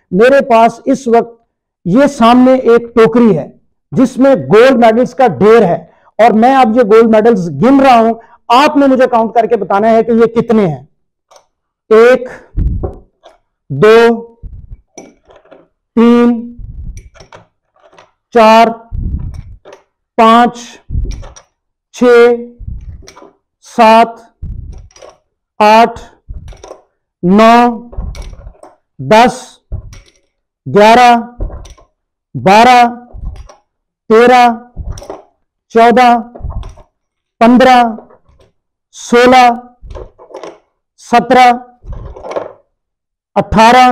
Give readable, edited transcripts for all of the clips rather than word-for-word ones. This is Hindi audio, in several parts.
मेरे पास इस वक्त ये सामने एक टोकरी है जिसमें गोल्ड मेडल्स का ढेर है और मैं अब ये गोल्ड मेडल्स गिन रहा हूं। आपने मुझे काउंट करके बताना है कि ये कितने हैं। 1, 2, 3, 4, 5, 6, 7, 8, 9, 10, 11, 12, 13, 14, 15, 16, 17, 18,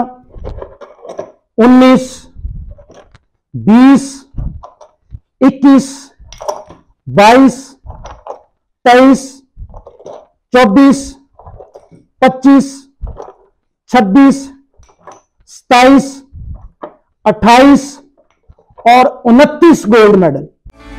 19, 20, 21, 22, 23, 24, 25, 26, 27, 28 और 29 गोल्ड मेडल।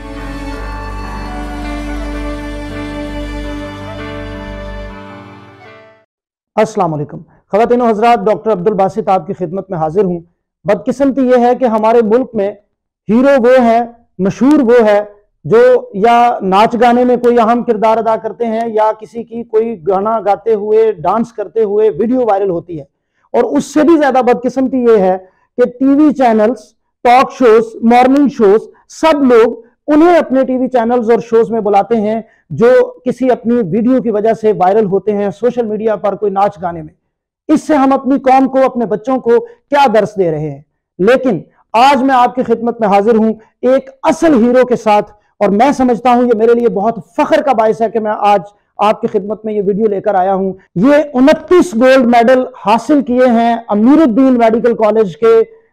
अस्सलाम वालेकुम ख़वातीन व हज़रात, डॉक्टर अब्दुल बासित आपकी खिदमत में हाजिर हूँ। बदकिस्मती ये है कि हमारे मुल्क में हीरो वो है, मशहूर वो है जो या नाच गाने में कोई अहम किरदार अदा करते हैं या किसी की कोई गाना गाते हुए डांस करते हुए वीडियो वायरल होती है। और उससे भी ज्यादा बदकिस्मती ये है कि TV channels, talk shows, morning shows, सब लोग उन्हें अपने टीवी चैनल्स और शोज में बुलाते हैं जो किसी अपनी वीडियो की वजह से वायरल होते हैं सोशल मीडिया पर, कोई नाच गाने में। इससे हम अपनी कौम को, अपने बच्चों को क्या दर्स दे रहे हैं। लेकिन आज मैं आपकी खिदमत में हाजिर हूं एक असल हीरो के साथ, और मैं समझता हूं ये मेरे लिए बहुत फख्र का बायस है कि मैं आज आपकी खिदमत में ये वीडियो लेकर आया हूं। ये 29 गोल्ड मेडल हासिल किए हैं अमीरुद्दीन मेडिकल कॉलेज के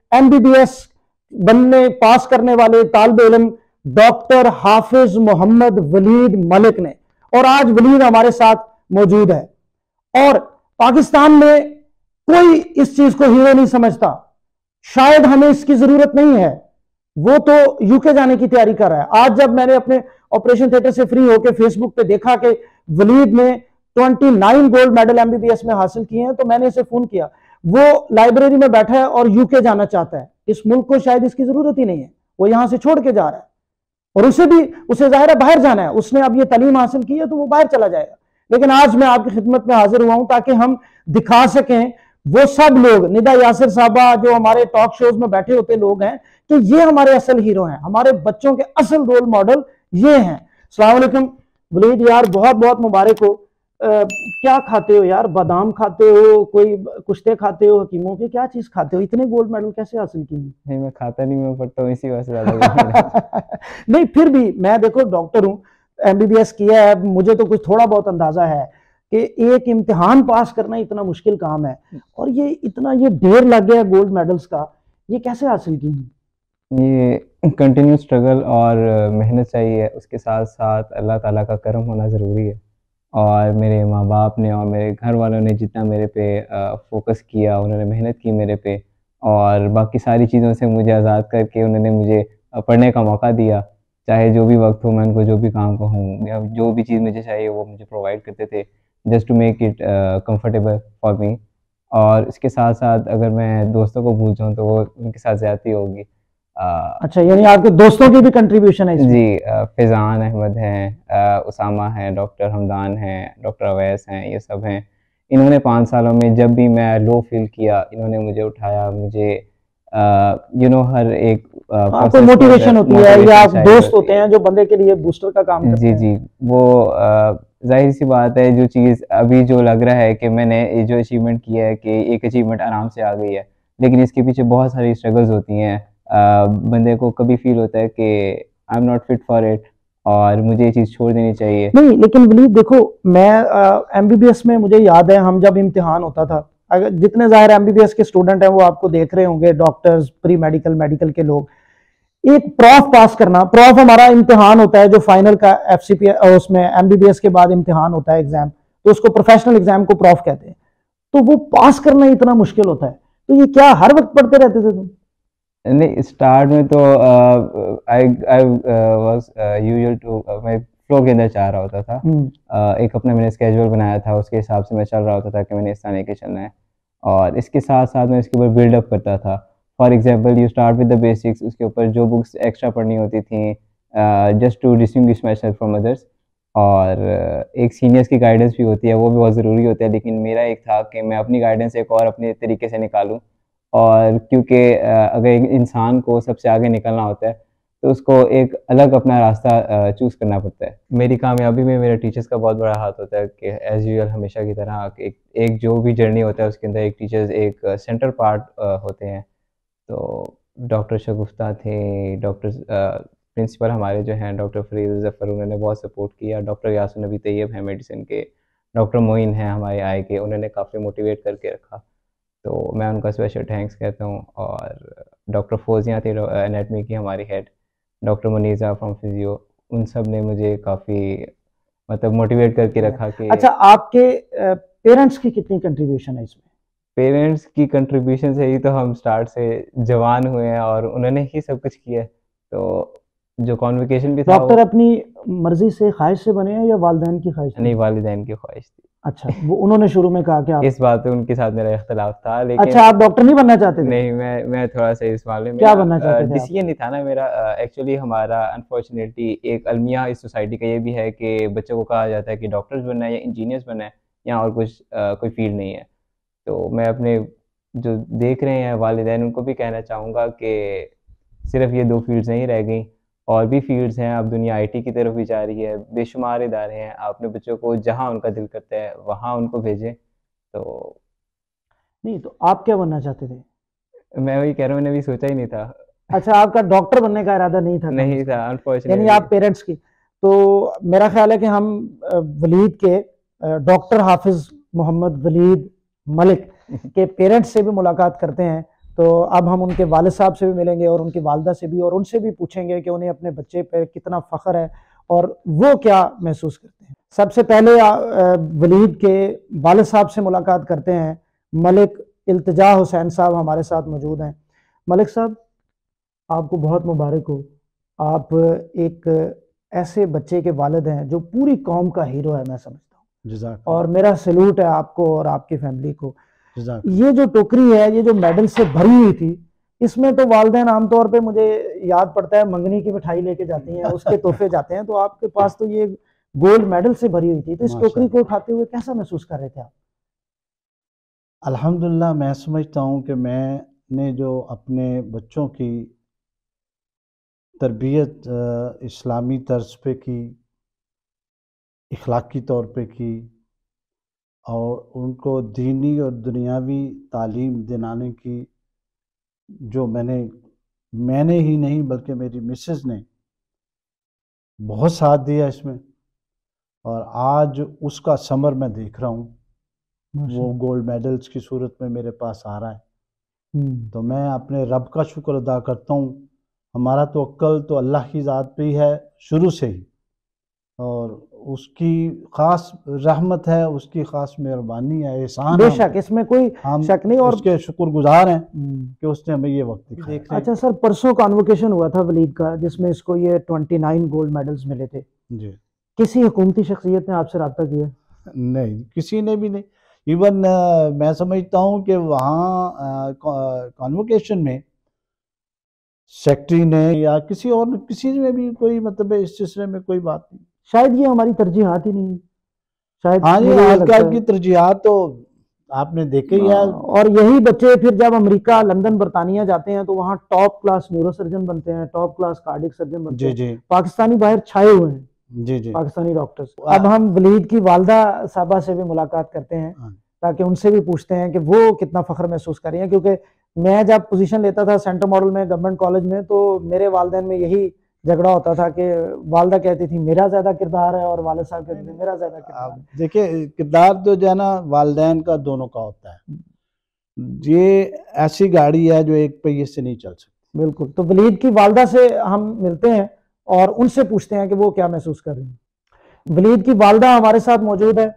MBBS बनने पास करने वाले तालिब इल्म डॉक्टर हाफिज मोहम्मद वलीद मलिक ने। और आज वलीद हमारे साथ मौजूद है और पाकिस्तान में कोई इस चीज को हीरो नहीं समझता। शायद हमें इसकी जरूरत नहीं है, वो तो यूके जाने की तैयारी कर रहा है। आज जब मैंने अपने ऑपरेशन थिएटर से फ्री होकर फेसबुक पे देखा कि वलीद ने 29 गोल्ड मेडल MBBS में हासिल किए हैं तो मैंने इसे फोन किया। वो लाइब्रेरी में बैठा है और यूके जाना चाहता है। इस मुल्क को शायद इसकी जरूरत ही नहीं है, वो यहां से छोड़ के जा रहा है और उसे जाहिर है बाहर जाना है। उसने अब ये तालीम हासिल की है तो वो बाहर चला जाएगा। लेकिन आज मैं आपकी खिदमत में हाजिर हुआ हूं ताकि हम दिखा सकें वो सब लोग, निदा यासिर साहबा जो हमारे टॉक शोज में बैठे होते लोग हैं, कि ये हमारे असल हीरो हैं, हमारे बच्चों के असल रोल मॉडल ये हैं। अस्सलाम वालेकुम वलीद यार, बहुत बहुत मुबारक हो। क्या खाते हो यार? बादाम खाते हो, कोई कुश्ते खाते हो हकीमों के, क्या चीज खाते हो? इतने गोल्ड मेडल कैसे हासिल किए? नहीं, मैं खाता नहीं, मैं पढ़ता हूँ, इसी वजह से ज्यादा नहीं, फिर भी मैं देखो डॉक्टर हूँ, MBBS किया है, मुझे तो कुछ थोड़ा बहुत अंदाजा है कि एक इम्तिहान पास करना इतना मुश्किल काम है और ये ढेर लग गया गोल्ड मेडल्स का, ये कैसे हासिल की? ये कंटिन्यू स्ट्रगल और मेहनत चाहिए, उसके साथ साथ अल्लाह ताला का करम होना ज़रूरी है। और मेरे माँ बाप ने और मेरे घर वालों ने जितना मेरे पे फोकस किया, उन्होंने मेहनत की मेरे पे, और बाकी सारी चीज़ों से मुझे आज़ाद करके उन्होंने मुझे पढ़ने का मौका दिया। चाहे जो भी वक्त हो, मैं उनको जो भी काम कहूँ या जो भी चीज़ मुझे चाहिए वो मुझे प्रोवाइड करते थे, just to make it comfortable for me. और इसके साथ साथ अगर मैं दोस्तों को भूल जाऊँ तो वो उनके साथ ज़्यादती होगी। अच्छा, यानी आपके दोस्तों की भी कंट्रीब्यूशन है इसमें? जी, फैज़ान अहमद हैं, उसामा हैं, डॉक्टर हमदान हैं, डॉक्टर अवैस हैं, ये सब हैं। इन्होंने 5 सालों में जब भी मैं लो फील किया, इन्होंने मुझे उठाया, मुझे हर एक आपको मोटिवेशन होती है या आप दोस्त होते हैं जो बंदे के लिए बूस्टर का काम करते हैं? जी, वो जाहिर सी बात है, जो चीज़ अभी जो लग रहा है कि मैंने ये जो अचीवमेंट किया है कि एक अचीवमेंट आराम से आ गई है, लेकिन इसके पीछे बहुत सारी स्ट्रगल्स होती हैं। बंदे को कभी फील होता है कि I am not fit for it और मुझे ये चीज़ छोड़ देनी चाहिए। नहीं, लेकिन वलीद देखो, मैं MBBS में मुझे याद है हम जब इम्तिहान होता था, अगर जितने ज़ाहिर MBBS के स्टूडेंट हैं वो आपको देख रहे होंगे, डॉक्टर्स, प्री मेडिकल, मेडिकल के लोग, एक प्रॉफ पास करना, प्रॉफ हमारा इम्तिहान होता है जो फाइनल का FCP उसमें MBBS के बाद इम्तिहान होता है एग्जाम, तो उसको प्रोफेशनल एग्जाम को प्रॉफ कहते हैं। तो वो पास करना इतना मुश्किल होता है, तो ये क्या हर वक्त पढ़ते रहते थे तुम? नहीं, स्टार्ट में तो आई वाज यूजुअल टू, मैं फ्लो के अंदर चाह रहा होता था। एक अपना मैंने स्केड्यूल बनाया था, उसके हिसाब से मैं चल रहा होता था कि मैंने इस तरह के चलना है। और इसके साथ साथ मैं इसके ऊपर बिल्डअप करता था। For example you start with the basics, उसके ऊपर जो बुक्स एक्स्ट्रा पढ़नी होती थी just to distinguish myself from others. और एक सीनियर्स की गाइडेंस भी होती है, वो भी बहुत ज़रूरी होता है, लेकिन मेरा एक था कि मैं अपनी गाइडेंस एक और अपने तरीके से निकालूं। और क्योंकि अगर एक इंसान को सबसे आगे निकलना होता है तो उसको एक अलग अपना रास्ता चूज़ करना पड़ता है। मेरी कामयाबी में मेरे टीचर्स का बहुत बड़ा हाथ होता है कि एज़ यूजुअल हमेशा की तरह एक जो भी जर्नी होता है उसके अंदर एक टीचर्स एक सेंट्रल पार्ट होते हैं। तो डॉक्टर शगुफ्ता थे, प्रिंसिपल हमारे जो हैं डॉक्टर फरीद ज़फ़र, उन्होंने बहुत सपोर्ट किया। डॉक्टर यासिन नबी तैयब हैं मेडिसिन के, डॉक्टर मोइन हैं हमारे आई के, उन्होंने काफ़ी मोटिवेट करके रखा, तो मैं उनका स्पेशल थैंक्स कहता हूँ। और डॉक्टर फौजिया थे एनाटमी की हमारी head, doctor Muneeza from physio, उन सब ने मुझे काफ़ी मतलब मोटिवेट करके रखा कि अच्छा, आपके पेरेंट्स की कितनी कंट्रीब्यूशन है इसमें? पेरेंट्स की कंट्रीब्यूशन से ही तो हम स्टार्ट से जवान हुए हैं और उन्होंने ही सब कुछ किया है। तो जो कॉन्वोकेशन भी था डॉक्टर वो अपनी मर्जी से, ख्वाहिश से बने हैं या वालिदैन की ख्वाहिश से? नहीं, वालिदैन की ख्वाहिश थी। अच्छा, वो उन्होंने शुरू में कहा कि आप इस बात पे उनके साथ मेरा इख्तिलाफ था, लेकिन अच्छा, आप डॉक्टर नहीं बनना चाहते थे? नहीं, मैं थोड़ा-सा इस मामले में क्या बनना चाहते थे आप? डिसीजन नहीं था ना मेरा। एक्चुअली हमारा अनफॉर्चुनेटली एक अलमिया इस सोसाइटी का ये भी है कि बच्चों को कहा जाता है कि डॉक्टर्स बनना है या इंजीनियर्स बनना है, या और कुछ कोई फ़ील्ड नहीं है। तो मैं अपने जो देख रहे हैं वालिदैन, उनको भी कहना चाहूँगा कि सिर्फ़ ये 2 फ़ील्ड्स नहीं रह गई, और भी फ़ील्ड्स हैं। अब दुनिया आईटी की तरफ भी जा रही है, बेशुमार इदारे हैं। आप अपने बच्चों को जहाँ उनका दिल करता है वहाँ उनको भेजें। तो नहीं, तो आप क्या बनना चाहते थे? मैं वही कह रहा हूँ, मैंने अभी सोचा ही नहीं था। अच्छा, आपका डॉक्टर बनने का इरादा नहीं था कम नहीं से था कम, यानी अनफॉर्चुनेटली। आप पेरेंट्स की। तो मेरा ख्याल है कि हम वलीद के डॉक्टर हाफिज मोहम्मद वलीद मलिक के पेरेंट्स से भी मुलाकात करते हैं। तो अब हम उनके वालिद साहब से भी मिलेंगे और उनकी वालदा से भी, और उनसे भी पूछेंगे कि उन्हें अपने बच्चे पर कितना फ़ख्र है और वो क्या महसूस करते हैं। सबसे पहले वलीद के वालिद साहब से मुलाकात करते हैं। मलिक इल्तिजा हुसैन साहब हमारे साथ मौजूद हैं। मलिक साहब, आपको बहुत मुबारक हो। आप एक ऐसे बच्चे के वालिद हैं जो पूरी कौम का हीरो है, मैं समझता हूँ। जज़ाक और मेरा सैल्यूट है आपको और आपकी फैमिली को। जज़ाक ये जो टोकरी है, ये जो मेडल से भरी हुई थी, इसमें तो वालिदैन आमतौर पे मुझे याद पड़ता है मंगनी की मिठाई लेके जाती हैं, उसके तोहफे जाते हैं, तो आपके पास तो ये गोल्ड मेडल से भरी हुई थी। तो इस टोकरी को उठाते हुए कैसा महसूस कर रहे थे आप? अल्हम्दुलिल्लाह, मैं समझता हूँ कि मैंने जो अपने बच्चों की तरबियत इस्लामी तर्ज पे की, इखलाकी तौर पे की, और उनको दीनी और दुनियावी तालीम दिलाने की जो मैंने ही नहीं बल्कि मेरी मिसेस ने बहुत साथ दिया इसमें, और आज उसका समर मैं देख रहा हूँ। वो गोल्ड मेडल्स की सूरत में मेरे पास आ रहा है। तो मैं अपने रब का शुक्र अदा करता हूँ। हमारा तो अक्ल तो अल्लाह की ज़ात पे ही है शुरू से ही, और उसकी ख़ास रहमत है, उसकी ख़ास मेहरबानी है, एहसान है। बेशक, इसमें कोई हम शक नहीं। और उसके शुक्रगुजार हैं कि उसने हमें ये वक्त दिखाया। अच्छा सर, परसों कॉन्वोकेशन हुआ था वलीद का, जिसमें इसको ये 29 गोल्ड मेडल्स मिले थे। जी, किसी हुकूमती शख्सियत ने आपसे रब्ता किया? नहीं, किसी ने भी नहीं। इवन मैं समझता हूँ कि वहाँ कॉन्वोकेशन में सेक्रेटरी ने या किसी ने भी कोई मतलब इस सिलसिले में कोई बात नहीं। शायद ये हमारी तरजीहात ही नहीं है, शायद हाँ जी, मुझे ये लगता आजकल की है। तरजीहात तो आपने देखा ही है। और यही बच्चे फिर जब अमेरिका, लंदन, बरतानिया जाते हैं तो वहाँ टॉप क्लास न्यूरो सर्जन बनते हैं, टॉप क्लास कार्डियक सर्जन बनते जी हैं। जी पाकिस्तानी बाहर छाए हुए हैं, जी जी। पाकिस्तानी डॉक्टर्स। अब हम वलीद की वालदा साहबा से भी मुलाकात करते हैं, ताकि उनसे भी पूछते हैं कि वो कितना फख्र महसूस कर रही हैं। क्योंकि मैं जब पोजीशन लेता था सेंटर मॉडल में, गवर्नमेंट कॉलेज में, तो मेरे वालिदैन में यही झगड़ा होता था कि वालदा कहती थी मेरा ज़्यादा किरदार है और वालिद साहब कहते थे मेरा ज़्यादा किरदार है। देखिए, किरदार तो जो है ना वालिदैन का दोनों का होता है। ये ऐसी गाड़ी है जो एक पहिए से नहीं चल सकती। बिल्कुल। तो वलीद की वालदा से हम मिलते हैं और उनसे पूछते हैं कि वो क्या महसूस कर रही हैं। वलीद की वालदा हमारे साथ मौजूद है।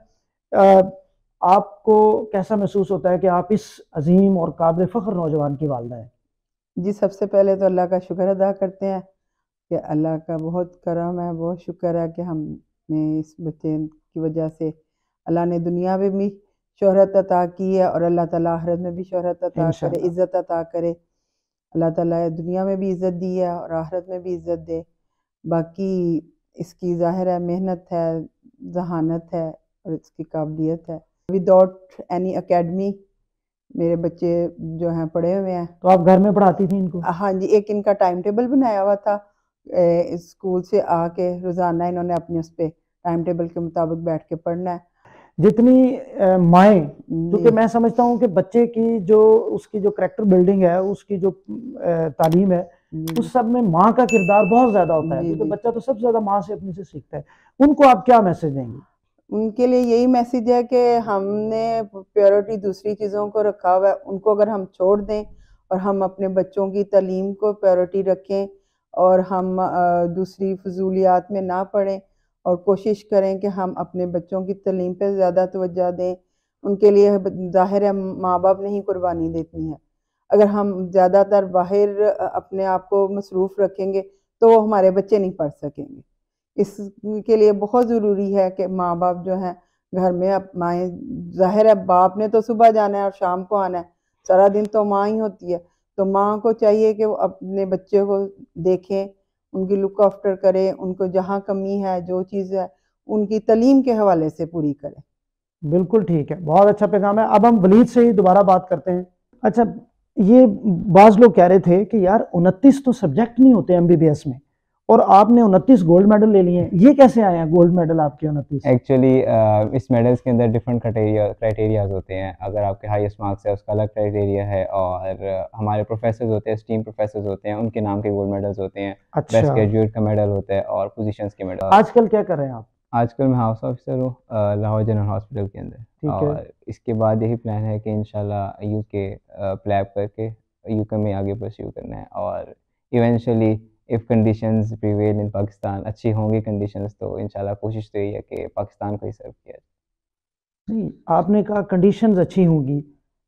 आपको कैसा महसूस होता है कि आप इस अजीम और काबिल फ़ख्र नौजवान की वालदा हैं? जी, सबसे पहले तो अल्लाह का शुक्र अदा करते हैं कि अल्लाह का बहुत करम है, बहुत शुक्र है कि हमने इस बच्चे की वजह से अल्लाह ने दुनिया में भी शोहरत अता की है, और अल्लाह ताला आखिरत में भी शोहरत अता करे, इंशाअल्लाह। इज़्ज़त अता करे। अल्लाह ताला दुनिया में भी इज़्ज़त दी है और आखिरत में भी इज़्ज़त दे। बाकी इसकी ज़ाहिर है मेहनत है, ज़हानत है और इसकी काबिलियत है। विदाउट एनी अकेडमी मेरे बच्चे जो हैं पढ़े हुए हैं। तो आप घर में पढ़ाती थी इनको? हाँ जी, एक इनका टाइम टेबल बनाया हुआ था। स्कूल से आके रोज़ाना इन्होंने अपने उस पे टाइम टेबल के मुताबिक बैठ के पढ़ना है। जितनी माएँ, क्योंकि जी, मैं समझता हूँ कि बच्चे की जो उसकी जो करैक्टर बिल्डिंग है, उसकी जो तालीम है, जी, उस सब में माँ का किरदार बहुत ज़्यादा होता है, जी, क्योंकि जी। बच्चा तो सबसे ज़्यादा माँ से अपने से सीखता है। उनको आप क्या मैसेज देंगी? उनके लिए यही मैसेज है कि हमने प्रायोरिटी दूसरी चीज़ों को रखा हुआ है, उनको अगर हम छोड़ दें और हम अपने बच्चों की तालीम को प्रायोरिटी रखें और हम दूसरी फ़ज़ूलियात में ना पड़ें और कोशिश करें कि हम अपने बच्चों की तालीम पे ज़्यादा तवज्जो दें। उनके लिए ज़ाहिर है माँ-बाप ने ही कुर्बानी देनी है। अगर हम ज़्यादातर बाहर अपने आप को मसरूफ़ रखेंगे, तो वो हमारे बच्चे नहीं पढ़ सकेंगे। इसके लिए बहुत ज़रूरी है कि माँ-बाप जो हैं घर में अपनाएँ। ज़ाहिर है बाप ने तो सुबह जाना है और शाम को आना है, सारा दिन तो माँ ही होती है। तो माँ को चाहिए कि वो अपने बच्चे को देखें, उनकी लुक आफ्टर करें, उनको जहाँ कमी है, जो चीज़ है, उनकी तालीम के हवाले से पूरी करें। बिल्कुल ठीक है, बहुत अच्छा पैगाम है। अब हम वलीद से ही दोबारा बात करते हैं। अच्छा, ये बाज़ लोग कह रहे थे कि यार 29 तो सब्जेक्ट नहीं होते एमबीबीएस में, और आपने 29 गोल्ड मेडल ले लिए हैं। ये कैसे आए हैं गोल्ड मेडल आपके 29? एक्चुअली इस मेडल्स के अंदर डिफरेंट क्राइटेरियाज होते हैं। अगर आपके हाईएस्ट मार्क्स है उसका अलग क्राइटेरिया है, और हमारे प्रोफेसर्स होते हैं, स्टीम प्रोफेसर्स होते हैं, उनके नाम के गोल्ड मेडल्स होते हैं। बेस्ट अच्छा, ग्रेजुएट का मेडल होता है और पोजीशंस के मेडल। आजकल क्या कर रहे हैं आप? आजकल मैं हाउस ऑफिसर हूँ लाहौर जनरल हॉस्पिटल के अंदर, ठीक है। और इसके बाद यही प्लान है कि इंशाल्लाह यूके प्लैब करके यूके में आगे परस्यू करना है, और eventually if conditions prevail in Pakistan, अच्छी होंगी कंडीशंस, तो इंशाल्लाह कोशिश तो यही है कि पाकिस्तान को ही सर्व किया जाए। नहीं, आपने कहा कंडीशंस अच्छी होंगी,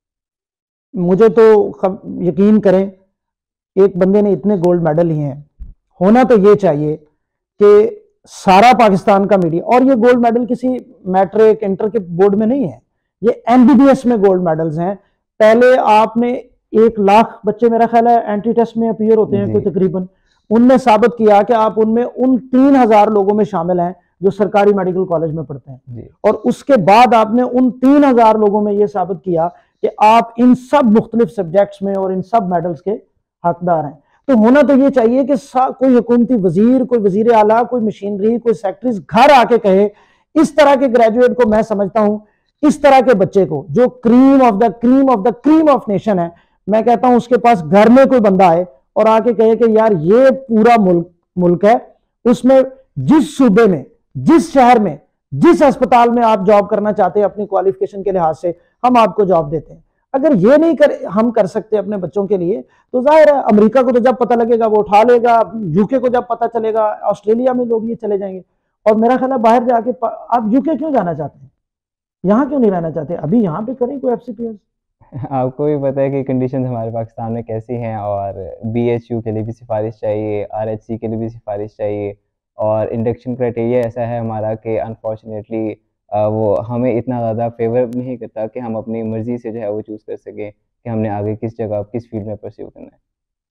मुझे तो यकीन करें, एक बंदे ने इतने गोल्ड मेडल लिए हैं, होना तो ये चाहिए कि सारा पाकिस्तान का मीडिया, और ये गोल्ड मेडल किसी मैट्रिक इंटर के बोर्ड में नहीं है, ये एमबीबीएस में गोल्ड मेडल्स हैं। पहले आपने 1 लाख बच्चे मेरा ख्याल है एंट्री टेस्ट में अपीयर होते हैं कोई जी तकरीबन, उनमें साबित किया कि आप उनमें उन 3000 लोगों में शामिल हैं जो सरकारी मेडिकल कॉलेज में पढ़ते हैं, जी और उसके बाद आपने उन 3000 लोगों में यह साबित किया कि आप इन सब मुख्तलिफ सब्जेक्ट्स में और इन सब मेडल्स के हकदार हैं। तो होना तो ये चाहिए कि कोई हुकूमती वजीर, कोई वजीर आला, कोई मशीनरी, कोई सेक्रेटरी घर आके कहे, इस तरह के ग्रेजुएट को मैं समझता हूं, इस तरह के बच्चे को जो cream of the cream of the cream of nation है, मैं कहता हूं उसके पास घर में कोई बंदा आए और आके कहे कि यार ये पूरा मुल्क है, उसमें जिस सूबे में, जिस शहर में, जिस अस्पताल में आप जॉब करना चाहते हैं अपनी क्वालिफिकेशन के लिहाज से, हम आपको जॉब देते हैं। अगर ये नहीं हम कर सकते अपने बच्चों के लिए, तो जाहिर है अमेरिका को तो जब पता लगेगा वो उठा लेगा, यूके को जब पता चलेगा, ऑस्ट्रेलिया में लोग ये चले जाएंगे। और मेरा ख्याल है बाहर जाके आप यूके क्यों जाना चाहते हैं, यहाँ क्यों नहीं रहना चाहते? अभी यहाँ पे करें कोई एफसीपीएस। आपको भी पता है कि कंडीशंस हमारे पाकिस्तान में कैसी हैं, और बीएचयू के लिए भी सिफारिश चाहिए, आरएचसी के लिए भी सिफारिश चाहिए, और इंडक्शन क्राइटेरिया ऐसा है हमारा कि अनफॉर्चुनेटली वो हमें इतना ज़्यादा फेवर नहीं करता कि हम अपनी मर्ज़ी से जो है वो चूज़ कर सकें कि हमने आगे किस जगह किस फील्ड में परस्यू करना है।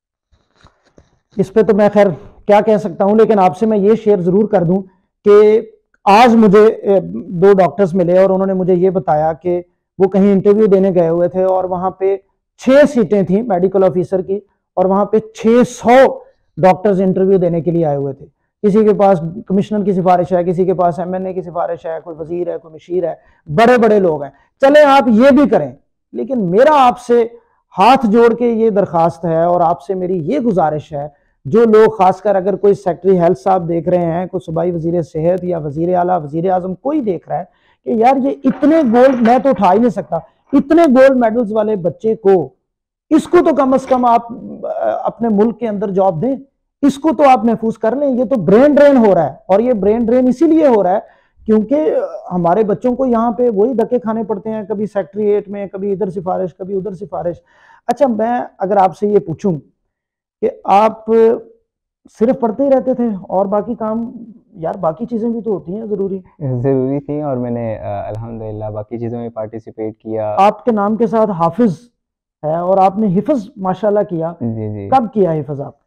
इस पे तो मैं खैर क्या कह सकता हूं, लेकिन आपसे मैं ये शेयर जरूर कर दूं कि आज मुझे 2 डॉक्टर्स मिले और उन्होंने मुझे ये बताया कि वो कहीं इंटरव्यू देने गए हुए थे और वहां पे 6 सीटें थी मेडिकल ऑफिसर की, और वहां पे 600 डॉक्टर्स इंटरव्यू देने के लिए आए हुए थे। किसी के पास कमिश्नर की सिफारिश है, किसी के पास एमएनए की सिफारिश है, कोई वजीर है, कोई मशीर है, बड़े बड़े लोग हैं। चले आप ये भी करें, लेकिन मेरा आपसे हाथ जोड़ के ये दरखास्त है और आपसे मेरी ये गुजारिश है, जो लोग खासकर अगर कोई सेक्रेटरी हेल्थ साहब देख रहे हैं, कोई सूबाई वजीर सेहत या वजीर आला, वजीर आजम कोई देख रहा है कि यार ये इतने गोल्ड, मैं तो उठा ही नहीं सकता, इतने गोल्ड मेडल्स वाले बच्चे को, इसको तो कम से कम आप अपने मुल्क के अंदर जॉब दें, इसको तो आप महफूज कर लें। ये तो ब्रेन ड्रेन हो रहा है, और ये ब्रेन ड्रेन इसीलिए हो रहा है क्योंकि हमारे बच्चों को यहाँ पे वही धक्के खाने पड़ते हैं, कभी सेक्रेटरीट में, कभी इधर सिफारिश, कभी उधर सिफारिश। अच्छा, मैं अगर आपसे ये पूछूं कि आप सिर्फ पढ़ते ही रहते थे और बाकी काम यार बाकी चीज़ें भी तो होती हैं ज़रूरी थी, और मैंने अल्हम्दुलिल्लाह बाकी चीज़ों में पार्टिसिपेट किया। आपके नाम के साथ हाफिज़ है और आपने हिफ्ज़ माशाल्लाह किया। जी जी। कब किया हिफ्ज़ आप?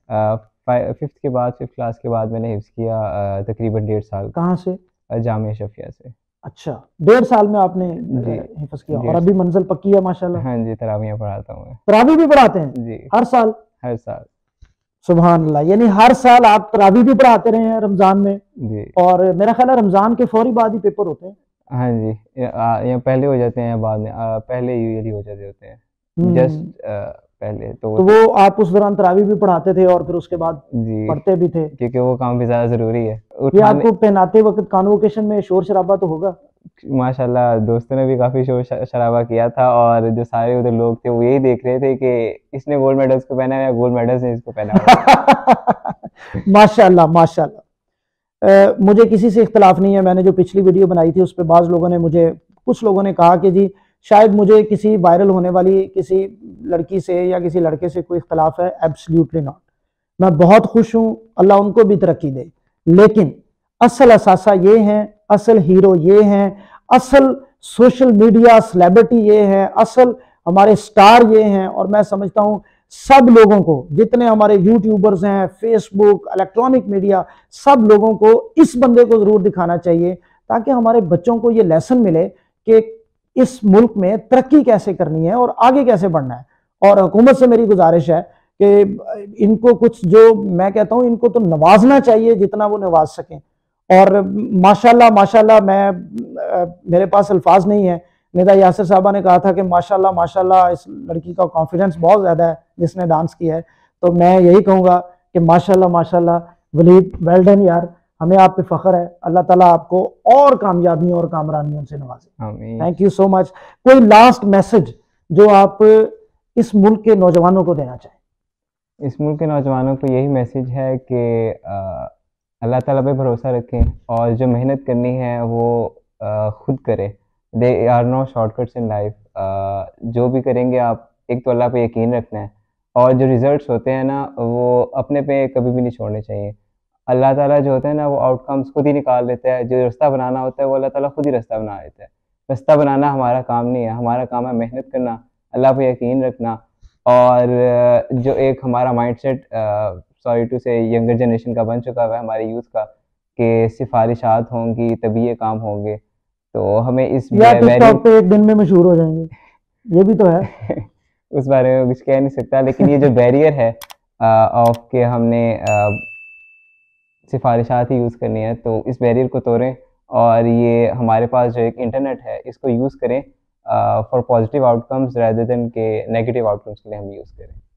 5th क्लास के बाद मैंने हिफ्ज़ किया, तकरीबन 1.5 साल। कहाँ से? जामिया शफिया से। अच्छा, 1.5 साल में आपने जी, हिफ्ज़ किया और 1.5 अभी मंजिल पक्की है माशाल्लाह। हाँ जी, तरावियाँ पढ़ाता हूँ मैं। तरावी भी पढ़ाते हैं जी, हर साल? हर साल। सुभान अल्लाह, यानी हर साल आप तरावी भी पढ़ाते रहे हैं रमज़ान में, जी। और मेरा ख्याल है रमज़ान के फौरी बाद ही पेपर होते हैं। हाँ जी, या पहले हो जाते हैं या बाद में, पहले यूजुअली हो जाते होते हैं। जस्ट हम्म, पहले तो तो वो आप उस दौरान तरावी भी पढ़ाते थे और फिर उसके बाद जी, पढ़ते भी थे। क्योंकि वो काम भी ज़्यादा ज़रूरी है। ये उठाने आपको पहनाते वक्त कॉन्वोकेशन में शोर शराबा तो होगा? माशाल्लाह दोस्तों ने भी काफ़ी शोर शराबा किया था, और जो सारे उधर लोग थे वो यही देख रहे थे कि इसने गोल्ड मेडल इसको पहना है या गोल्ड मेडल्स ने इसको पहना हुआ है। माशाल्लाह माशाल्लाह। मुझे किसी से इख्तलाफ नहीं है। मैंने जो पिछली वीडियो बनाई थी उस पर बाज़ लोगों ने मुझे, कुछ लोगों ने कहा कि जी शायद मुझे किसी वायरल होने वाली किसी लड़की से या किसी लड़के से कोई इख्तलाफ है। Absolutely not. मैं बहुत खुश हूँ, अल्लाह उनको भी तरक्की दे। लेकिन असल असासा ये हैं, असल हीरो ये हैं, असल सोशल मीडिया सेलिब्रिटी ये हैं, असल हमारे स्टार ये हैं। और मैं समझता हूँ सब लोगों को, जितने हमारे यूट्यूबर्स हैं, फेसबुक, इलेक्ट्रॉनिक मीडिया, सब लोगों को इस बंदे को जरूर दिखाना चाहिए, ताकि हमारे बच्चों को ये लेसन मिले कि इस मुल्क में तरक्की कैसे करनी है और आगे कैसे बढ़ना है। और हुकूमत से मेरी गुजारिश है कि इनको कुछ, जो मैं कहता हूँ, इनको तो नवाजना चाहिए जितना वो नवाज सकें। और माशाल्लाह माशाल्लाह, मेरे पास अल्फाज नहीं है। निदा यासिर साहबा ने कहा था कि माशाल्लाह माशाल्लाह इस लड़की का कॉन्फिडेंस बहुत ज़्यादा है जिसने डांस किया है। तो मैं यही कहूँगा कि माशाल्लाह माशाल्लाह। वलीद, वेल डन यार, हमें आप पे फ़ख्र है। अल्लाह ताला आपको और कामयाबियों और कामरानियों से नवाजे। आमीन। Thank you so much. कोई लास्ट मैसेज जो आप इस मुल्क के नौजवानों को देना चाहें? इस मुल्क के नौजवानों को यही मैसेज है कि अल्लाह ताला पे भरोसा रखें, और जो मेहनत करनी है वो खुद करें। There are no shortcuts in life. जो भी करेंगे आप, एक तो अल्लाह पे यकीन रखना है, और जो रिजल्ट्स होते हैं ना वो अपने पे कभी भी नहीं छोड़ने चाहिए। अल्लाह ताला जो होता है ना वो आउटकम्स खुद ही निकाल लेता है। जो रास्ता बनाना होता है वो अल्लाह ताला खुद ही रास्ता बना देता है। रास्ता बनाना हमारा काम नहीं है, हमारा काम है मेहनत करना, अल्लाह पे यकीन रखना। और जो एक हमारा mindset, sorry to say, younger generation का बन चुका हुआ है, हमारे यूथ का, कि सिफारिशात होंगी तभी ये काम होंगे, तो हमें इस या टिकटॉक पे एक दिन में मशहूर हो जाएंगे, ये भी तो है। उस बारे में कुछ कह नहीं सकता, लेकिन ये जो बैरियर है ऑफ के हमने सिफारिशात ही यूज़ करनी है, तो इस बैरियर को तोड़ें, और ये हमारे पास जो एक इंटरनेट है इसको यूज़ करें for positive outcomes, rather than के नेगेटिव आउटकम्स के लिए हम यूज़ करें।